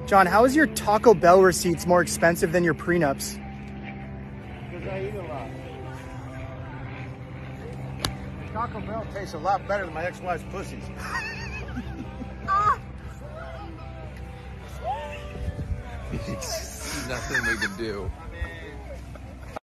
John, how is your Taco Bell receipts more expensive than your prenups? Because I eat a lot. Taco Bell tastes a lot better than my ex-wife's pussies. Nothing we can do.